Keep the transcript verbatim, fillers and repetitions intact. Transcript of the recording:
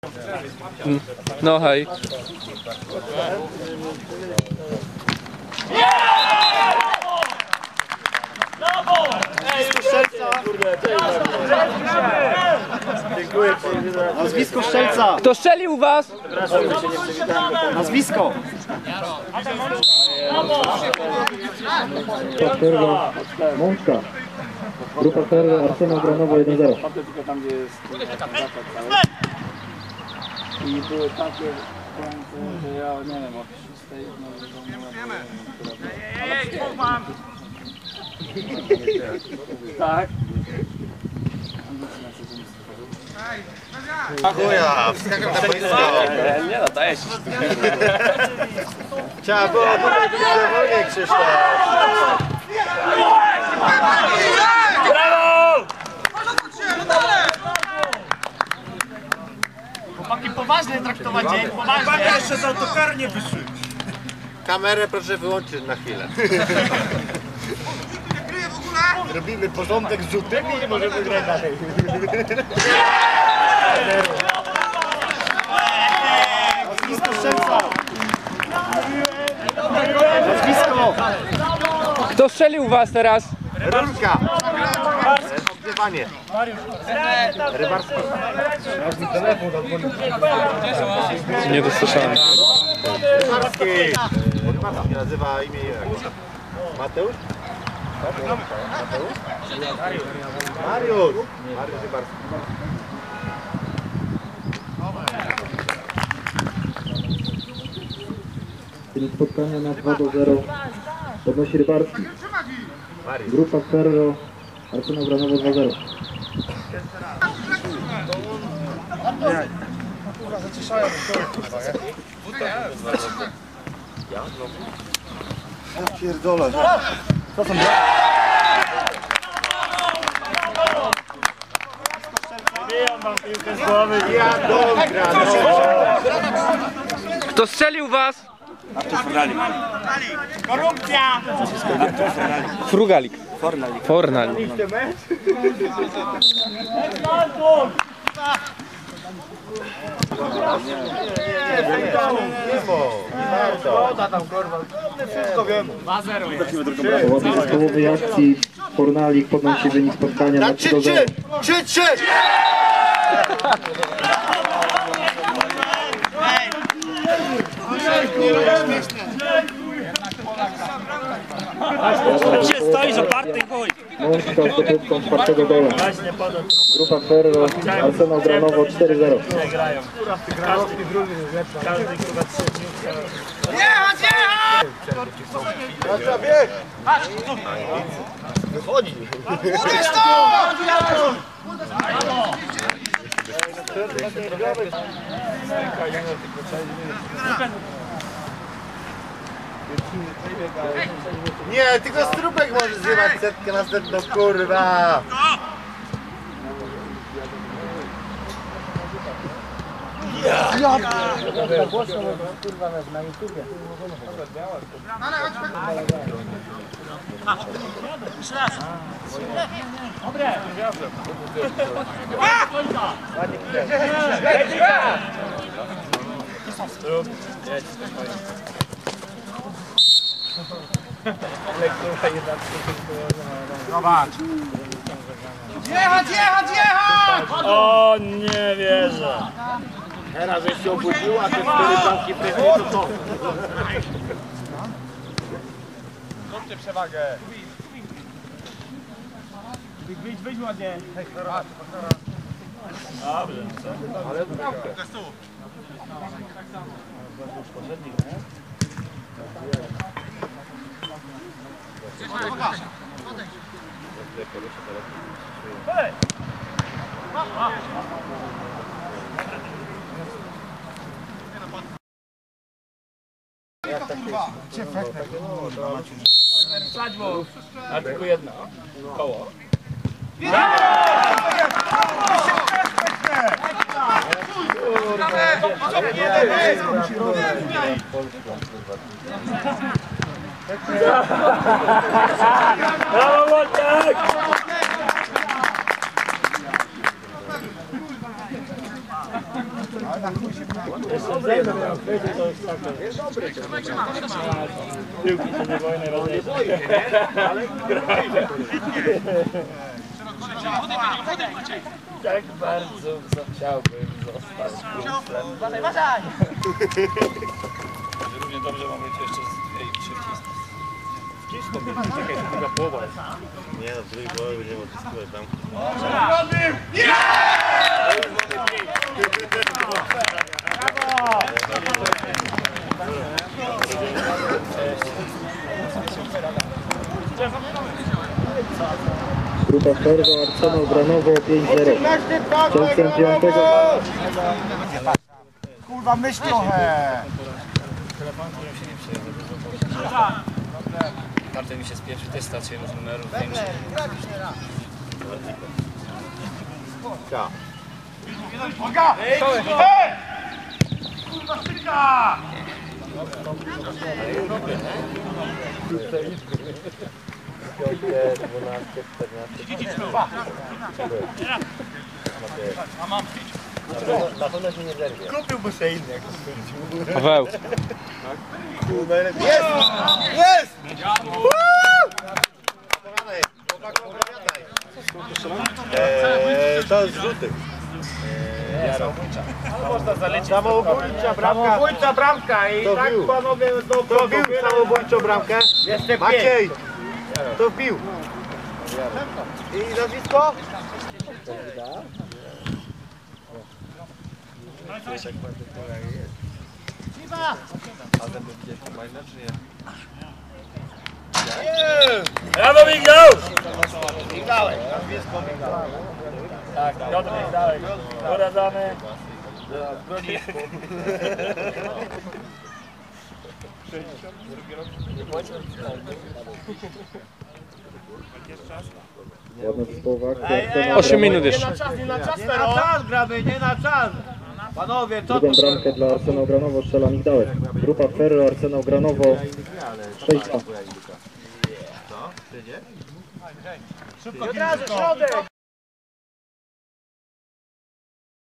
No hej. Dziękuję. Nazwisko Szczelca. Kto strzelił u was? Nazwisko. Perwa Mączka. Grupa Perwa Arsenał Granowo jeden zero. I były takie błędy, że ja nie wiem, od szóstej tak. Chuja, wskakam na boisko. Nie no, daje się. Trzeba było podać wolniej, Krzysztof. Brawo! Chłopaki poważnie traktować dzień, poważnie. Jeszcze z autokarnie wyszły. Kamerę proszę wyłączyć na chwilę. Robimy porządek z rzutem i możemy grać dalej. Nazwisko Szczelca. Nazwisko. Kto strzelił u was teraz? Rurka. Odgrywanie. Rybarski. Nie dostrzegłem. Rybarski. Rybarski nazywa imię jak? Mateusz? Mateusz? Mariusz. Mariusz Rybarski. Czyli spotkania na dwa do zera podnosi Rybarski. Grupa Ferro Arsenał Granowo dwa zero. Ja pierdolę. Co są Wybiją wam piłkę z głowy. Ja dobra, no. Kto strzelił u was? Korupcja! Frugalik. Fornalik. Po obowiązkowej akcji Fornalik podnosi wynik spotkania na trzy do zera. Trzy, trzy! Gdzie stoisz oparty chuj? Mączka z kopiecką czwartego gola. Grupa Ferro Arsenał Granowo cztery zero. Grają. Każdy drugi jest lepszy. Każdy kurwa trzy dni. Jechać, jechać! Kasia, bieg! Wychodzi! Uderz to! Nie, tylko strupek może zjebać setkę następną, kurwa! Ja! Ja! Kurwa na YouTubie. Dobre! Zobacz! Jechać, jechać, jechać! O, nie wierzę! Teraz żeś się obudził, a te cztery bramki wcześniej to co? Zróbcie przewagę! Wyjdź, wyjdź ładnie! Dobrze, co? Ale bramkę. Hej! Wsadź, bo... A tylko jedno. Koło. Brawo, Wojtek! Piłki to nie było najważniejsze. Tak bardzo chciałbym zostać królem. Równie dobrze mam być jeszcze z dwie i trzy wcisnąć. Wcisnąć? Czekaj, to druga połowa jest. Nie no, w drugiej połowie będziemy odzyskiwać tam. Grupa Ferro, Arsenał Granowo pięć zero. Czasem piątego. Kurwa, myśl trochę! Martin mi się spieprzył, też starczy jedno z numerów większy. Ja. Kurwa styka! Na pewno się nie zerwie. Kupiłby się inny, jak to Paweł. Jest! Jest! Eee, to z żółtych. Samobójcza bramka. Samobójcza bramka i To tak bił. panowie do To bił samobójczą bramkę. Jeszcze Maciej! To bił. I nazwisko? Brawo Migdał! Migdałek. Tak, Piotr Migdałek. Doradzamy. Ładna zespołowa akcja. Arsenał osiem Granowo. minut jeszcze. Nie na czas, nie na czas gramy, nie na czas. Panowie, co Drugą to bramkę dla Arsenał Granowo strzela Migdałek. Grupa Ferro, Arsenał Granowo sześć dwa. środek!